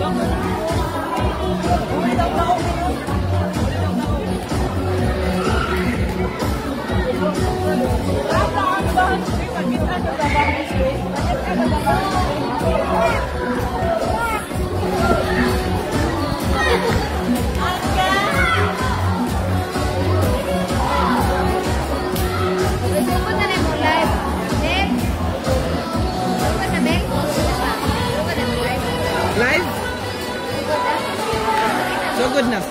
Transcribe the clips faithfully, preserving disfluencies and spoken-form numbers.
Live? So good na.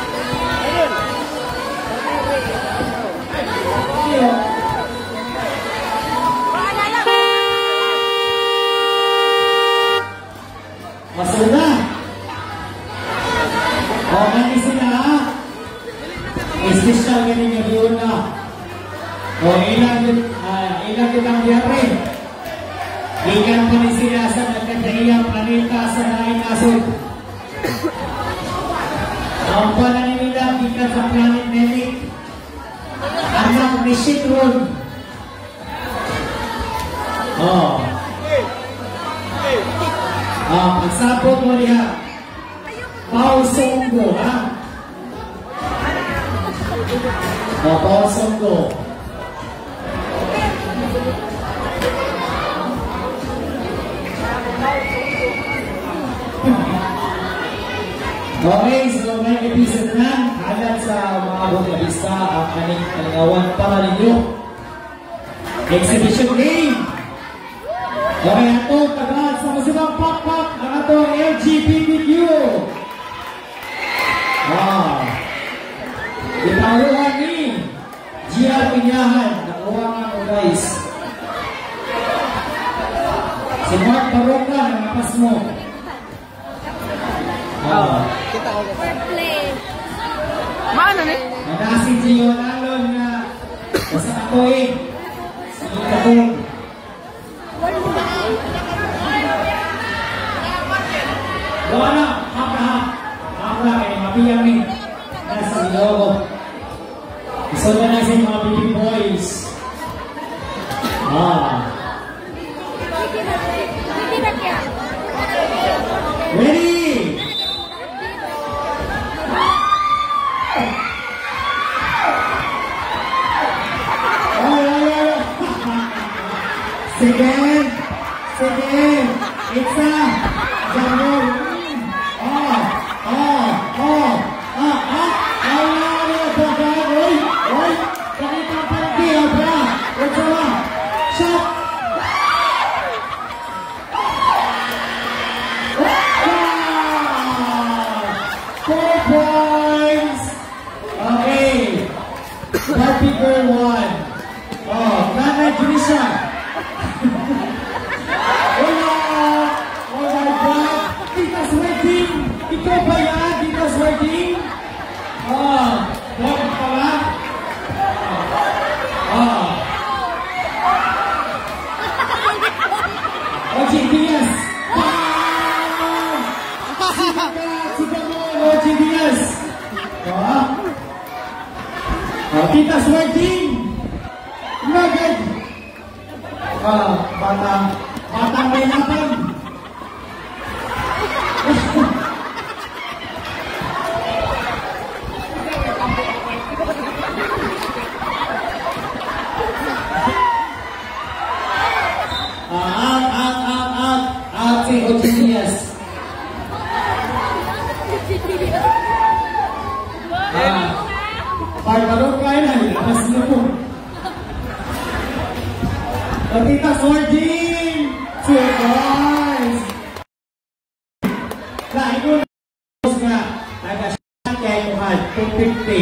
Masuna. Okay ni sila ha. Espesyal ganing nga doon na. O ilang uh, ilang kitang biyari. Ikan pa ni sila sa nagkakaiyang planeta sa naing asod. Ang pala nila ikan sa planet Nelik. Anak ni Shitron. Oh. Ah, pagsapot mo niya. Pao Songgo, ha? Oh, Pao Songgo. Okay, so may episode na. Halat sa mga bukabista ang kaning kalingawan para ninyo. Exhibition game. Okay, ito, tagal sa masibang pak-pak ang ito L G B T Q. Wow. Itaruhan ni G R Pinyahan. Nakuha nga ko guys. Si Mark Baroka, nangapas mo. Ah. Kita ako. Play. Maano ni? Nanasin si Yonalon na basta ako eh. Sige ka po. Gawa na, hap-hap. Hap-hap, eh, mapiyang ni. Nasa Ilogo. Gusto na nasin mga baby boys. Ah. Ready? Second, second, it's a jungle. Oh, oh, oh, ah, ah, ala, ala, baga, oi, oi, ganito pa rin kayo, bra, ito ba, shot. Four points. Okay, Barbie girl one. Oh, Nana Junisha. Hola! Oh my God! Tita's wedding! Ikaw ba yan? Tita's wedding? Oh! Bakit pala? Oh! O G Diaz! Bam! Siga ka! Siga mo! O G Diaz! Oh! Oh! Tita's wedding! Nugget! Ah, batang, batang may laban. Ah, out, out, out, out, out si Ojinias. Ah, pagkarong kain na, ilabas niyo po. Tita Swording! Two guys! Dahil ko nga, nag-shot kayo mahal, two fifty.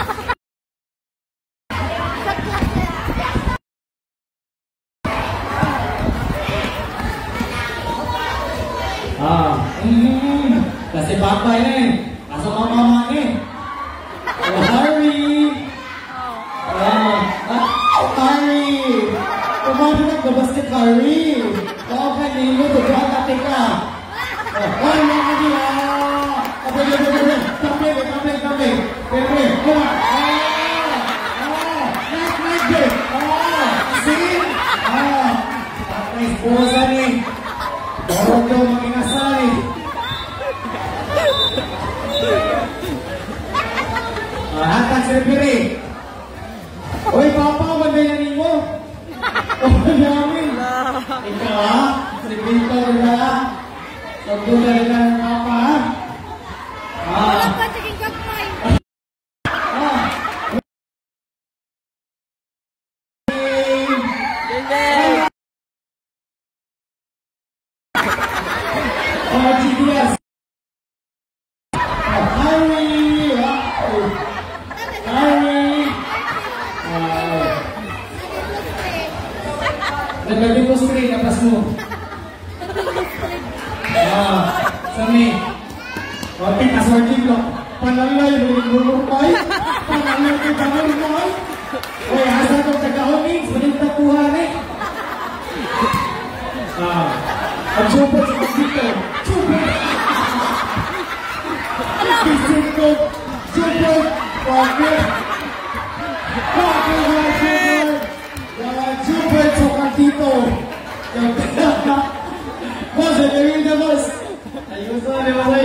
Ah, mm, kasi babay na eh. Kaso mamama eh. Oh, Harry! Ah, ah, Harry! Kumano na ka basket Harry? Oo ka nilo, tudrata ka. Ay, mga nila! Kapag yun, kapag yun, kapag yun, kapag yun, kapag yun, kapag yun, kuma! Ah! Ah! Nice, nice game! Ah! See? Ah! Nice, buwasan eh! Marog daw mag-inasal eh! referee. Uy, papa, magayanin mo. Oh, yamin. Ikaw, ha? Si Vito, diba? Sabi na rin ang papa, ha? Ah. Ah. Oh, G D S. Oh, Harry. Wow. Harry. Wow. Naglabi ko screen, apas mo. Ah, sami. Okay, kaswarding ko. Panalay, lumurukay. Panalay ko kamurukay. Uy, asa ko tagahongin. Saling tapuhan eh. Ah, ang super sa dito. Super. Super ko. Super. Super. Super. Super sa dito. Boss, ayun na boss. Ayun sa nilaway.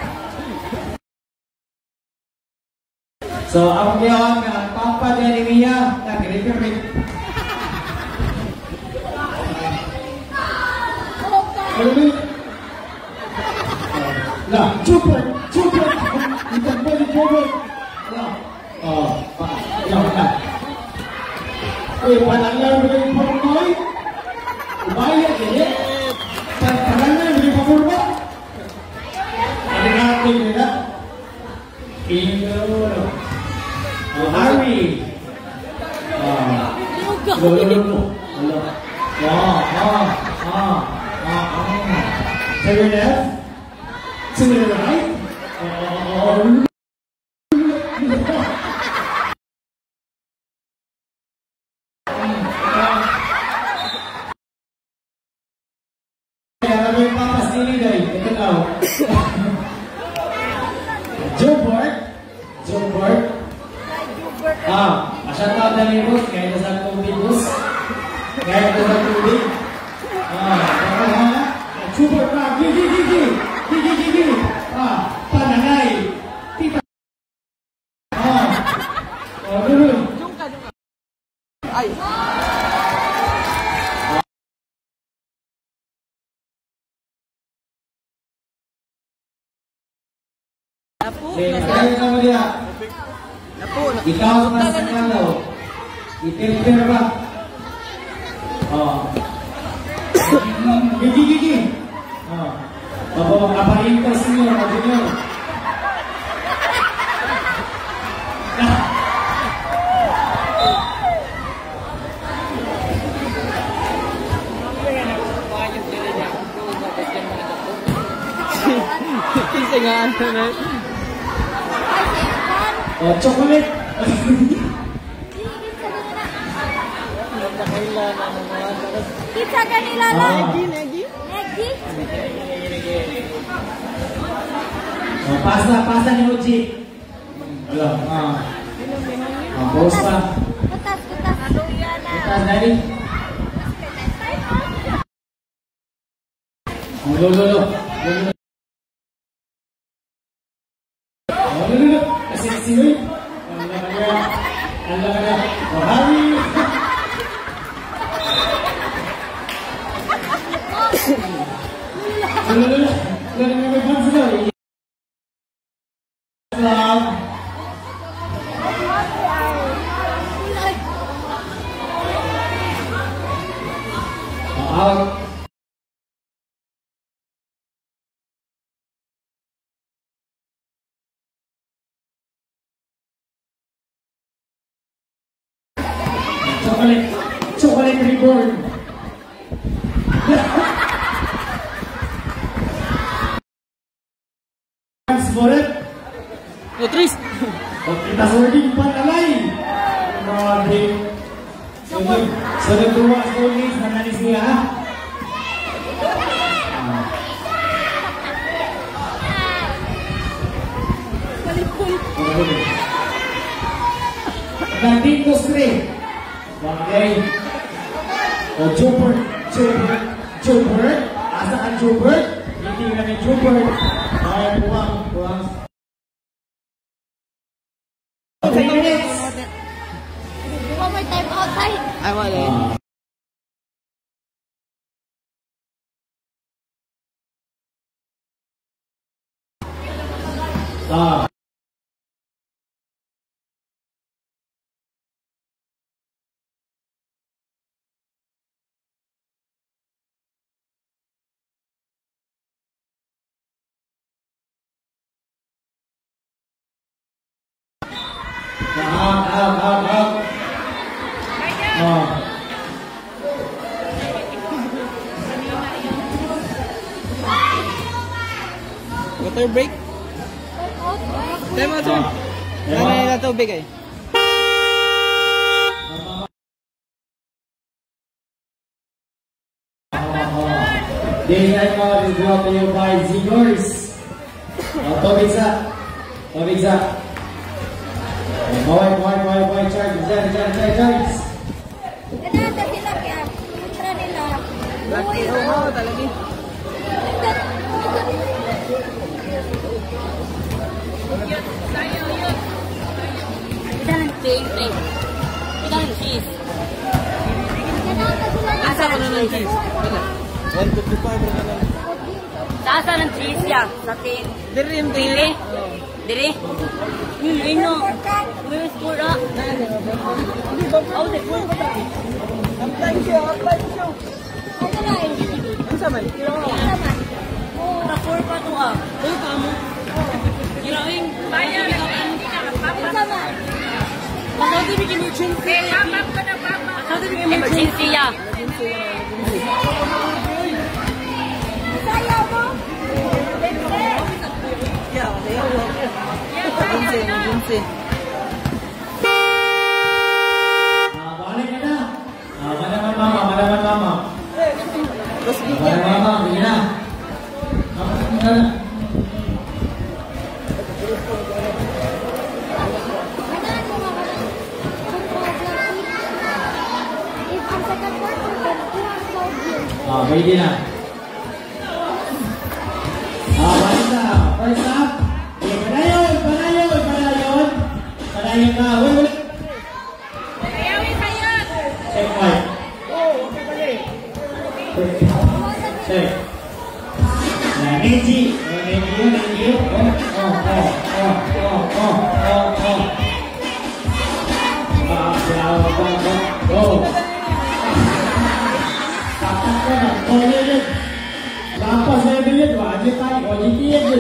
So, ang gawang ang papa ni Mia, nag-referee. Lah, super, super. Kita balik balik. Lah, oh, pak, lah, lah. Eh, panangnya beri pemain. Bayar je. Panangnya beri pemain. Ada nanti juga. Bingo. Oh, Harry. Ah, lo lo lo. Allah. Wah, ah, ah. To your left, to your right. Oh. Kaya may papas nili dahil. Ito daw. Jobert. Jobert. Ah, masyadong dali mo. Kaya nasa tubig bus. Kaya nasa tubig. Ah, kaya super pa, gigi gigi, gigi gigi, ah, panangay, tita, ah, oh, dulu, ay, napu, kaya kamu dia, napu, ikaw mas kalau, itemper ba, oh, gigi gigi. Oh. Bapak makaparintas niyo, sabi niyo. Kisah nga ano na. Oh, chocolate. Pizza kanila lang. Negi, negi. Negi. Oh, pasta, pasta ni Uji. Alam, ah. Oh, bos pa. Kutas, kutas. Kutas dari. Oh, lo, lo, lo. Oh, lo, lo, lo. Kasi, kasi, lo. Alam ka niya. Alam ka niya. Oh, Harry. Lo, lo, lo. Lo, lo, lo, lo. Lo, Love. Out. Chocolate, chocolate reborn. Sporet. Nutris. Oh, kita sorting panalay. Grabe. Sunod, sunod tuwa sa ulis, nanalis niya, ha? Nandito straight. Okay. O, Jobert, Jobert, Jobert. Asa ang Jobert? Hindi na ni Jobert. Ay, buwang, buwang. Okay, Ay, wala. Ah. Ah. Out, out, out, out. Oh. Water break? Tema, sir. Nanay na tubig eh. This record is brought to you by Zigors. Oh, tubig sa. Tubig sa. Boy, boy, boy, boy, charge, charge, charge, charge, charge. Ganata sila kaya. Kontra nila. Laki, oo, talaga. Kita ng cheese. Kita ng cheese. Ganata sila. Asa ko na ng cheese? one fifty-five na lang. Asa ng cheese yan? Sa tin. Diri, Dili? Dili? Hmm, ino. Where's Pura? Oh, the Pura. Apply siya, apply siya. Ano na eh? Ang saman? Ano naman? Rapor pa to ah. Uy, kamo. Gilawin. Bayan na hindi ka papa. Ano naman? Masabi ni emergency. Eh, papa ko na papa. Masabi ni Emergency ya. Sayaw mo? Yeah, they are working. Emergency, emergency. Ah, balik ka na. Ah, malaman mama, malaman mama. Tapos Malaman mama, bigyan na. Ah, bigyan na. Ganaan mo nga wala. If ang second quarter, kulang sa audience. Ah, pwede na. Ah, balik na. First up. Okay, panayon, panayon, panayon. Panayon ka. Uy, ulit. Ayawi kayo. Check point. Check. Nah, Neji. Oh, Neji, Neji. Oh, oh, oh, oh, oh, oh, oh, oh. Ah, ya, oh, oh, oh. Tapak ka na. Oh, yan, yan. Lapas na yan, yan. Wajib tayo. Wajib yan, yan.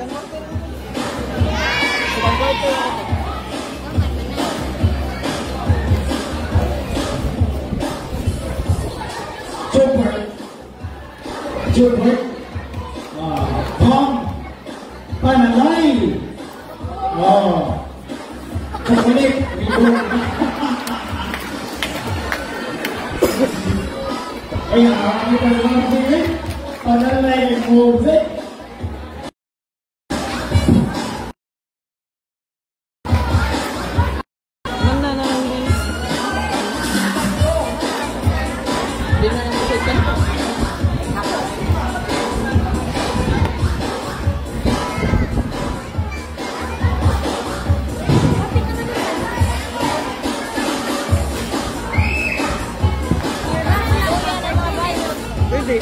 Super. Super. Ah, Tom. Panalay. Oh. Kukulit. Ay, ang panalay. Panalay. Kukulit. Nang na na lang din. Di na lang siya ka. Pwede,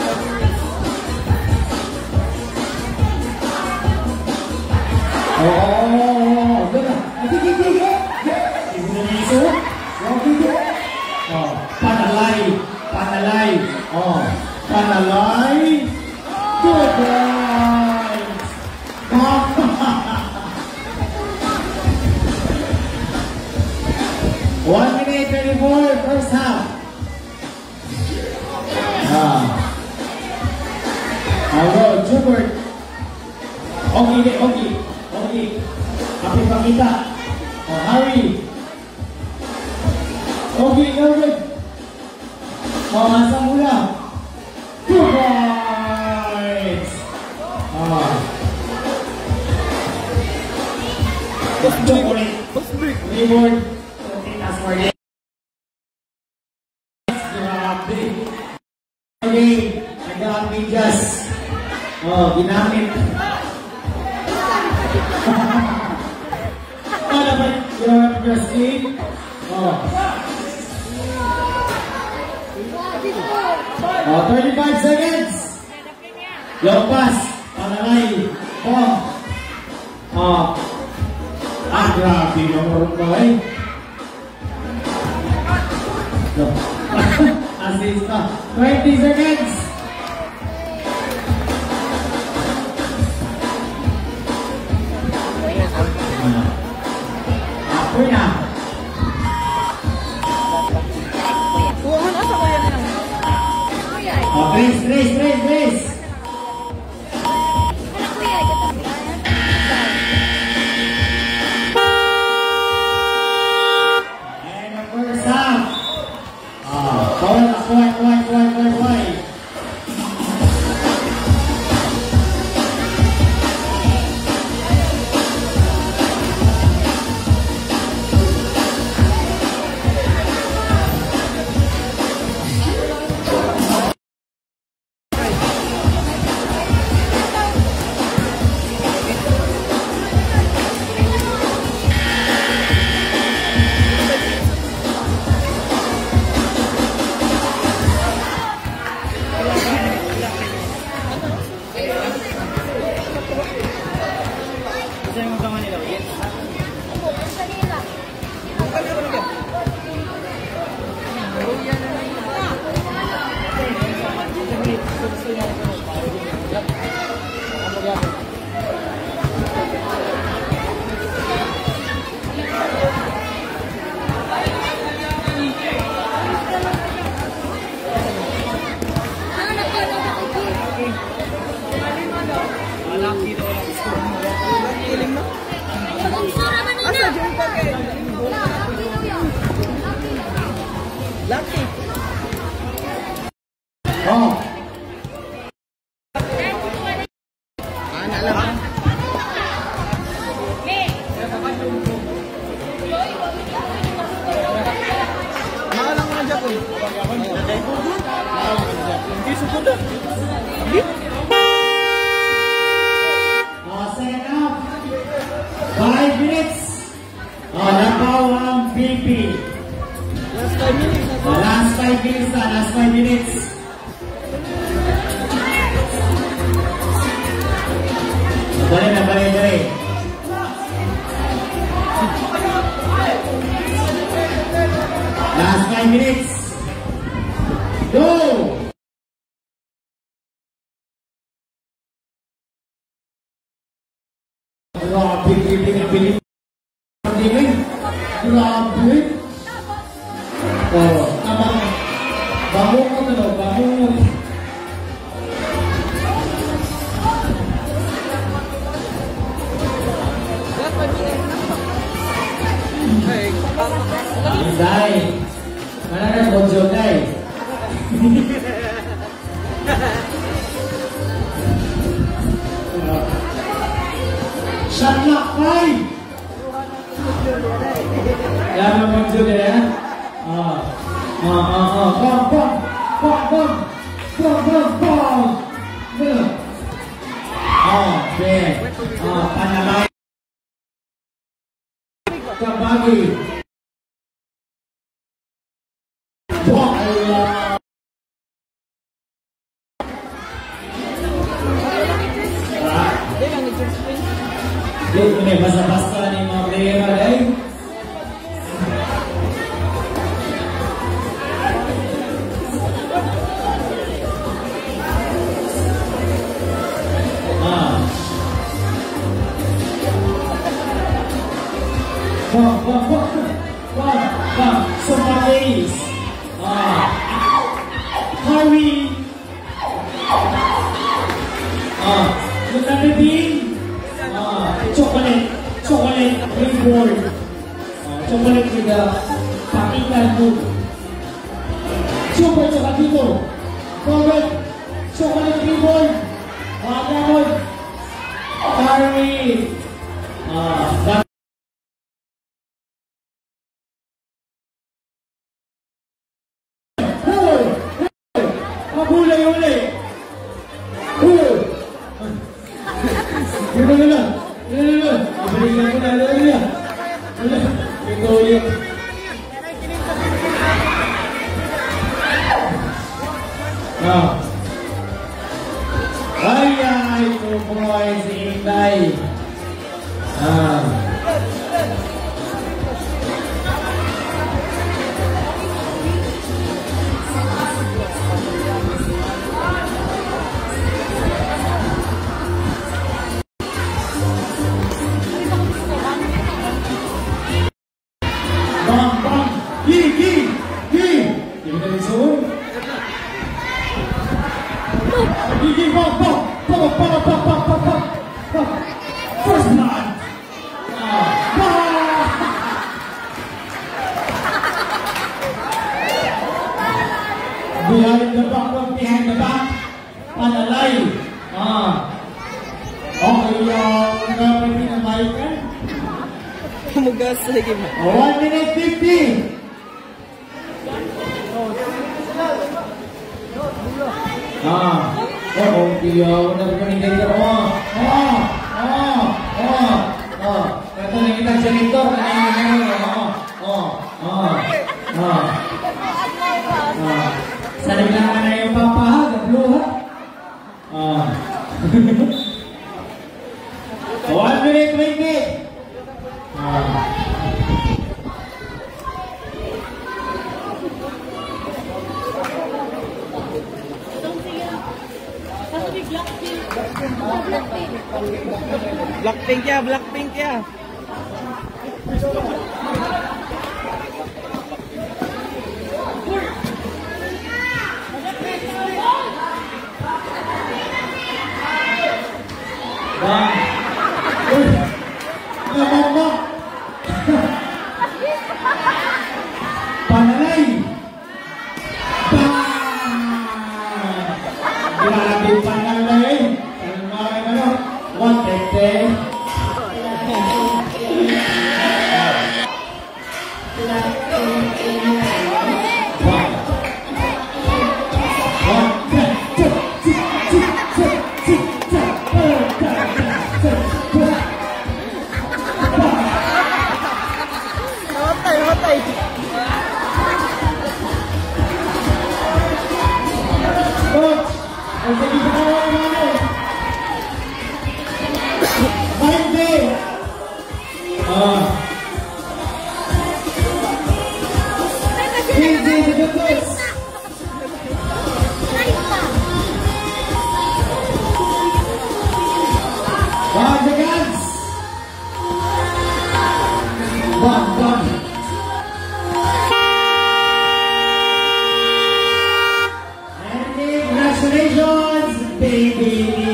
Oh, gana. Ati gigi. Ibu na iso. Oh, gigi. Oh, panalay, panalay. Oh, panalay. Good guys. Oh. One minute twenty-four, first half. Ah. Hello, Jubert. Okay, okay. Okay. Kapit pa kita. Oh, hurry. Okay, go good. Oh, masa mula. Two points. Ah. Chocolate. Reward. As for this. Grabe. Okay. Nag-aaming just. Oh, ginamit. Oh, dapat yung dressing. Oh. Oh, thirty-five seconds. Lepas. Panalay. Oh. Oh. Ah, grabe nomor ko eh. No. Assist pa. twenty seconds. Ako na. Oh, race, race, race, race. And the first half. Ah, point, point, point, point, point, point. Lucky. Oh. Anak lang. Malang na Japon. Hindi sukod na. Oh, second half. Five minutes. Oh, napaw ang P P. Last five minutes. Oh, last five minutes na. Last five minutes. Balik na, balik, balik. Last five minutes. Go! Grabe, piling na piling. Piling. Grabe. Oh, tamang. Bangun mo na, bangun mo. Day. Mana kan bojol day. Shot clock five. Jangan bojol ya. Ah, ah, ah, ah, bom, bom, bom, bom, bom, bom, bom. Oh, okay. Ah, panalay. Kabagi. Wah, Allah. Lihat ini basa-basa nih mga player ay. Ah. Wah, wah, wah, wah, wah, somebody's. Ah. Hurry. Ah, look at the bean. Ah, chocolate, chocolate reward. Ah, chocolate juga pakitan tu. Coba coba dito. Chocolate, chocolate reward. Ah, reward. Hurry. Ah, huli-huli. Huli. Gila gila. Gila gila. Berikan aku dah ada dia. Gila. Itu dia. Ah. boy, si Inday. Ah. Bang, bang, gi, gi, gi. Give it a zoom. Gi, gi, bang, bang, bang, bang, bang, bang, bang, bang, bang. First blood. Ah, bang. Behind the back, one behind the back. Panalay. Ah. Okay, yung gawin ni na mic kan? Mugas lagi mo. one minute fifty. Ah, oh, okay, oh, nagkaroon din ako. Oh, oh, oh, oh. Ito na kita sa lito. Oh, oh, oh, oh. Sana na na yung papa, gablo ha. Ah. one minute twenty. Ah. Blackpink ya, Blackpink ya. Bang. Uy. Bang, bang. Panalay. Bang. Grabe panalay. Panalay ano? One tete. Matay, matay. Coach, ang sabi sa kawan namin. Twenty. Ah. Twenty seconds. One seconds. One, one. And congratulations, baby.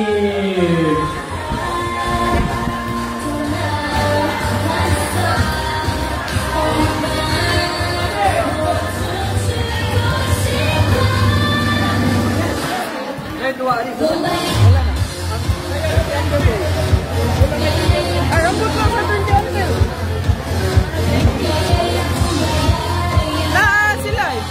Eh, dua hari. Wala na. Ay, rambut lang sa dun dyan, Mel. Na, sila eh.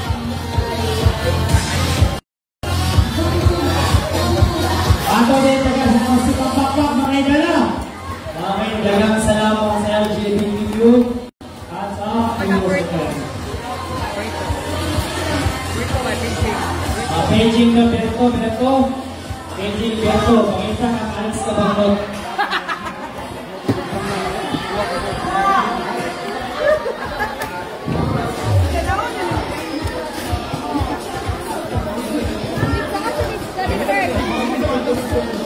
Ato din taga sa mga sipag-pakpak mga idala. Maraming dagang salamat sa L G B T Q at sa University. Ah, paging na Berto, Berto. Paging Berto, pakita ka alis ka bangot. Sa kasi,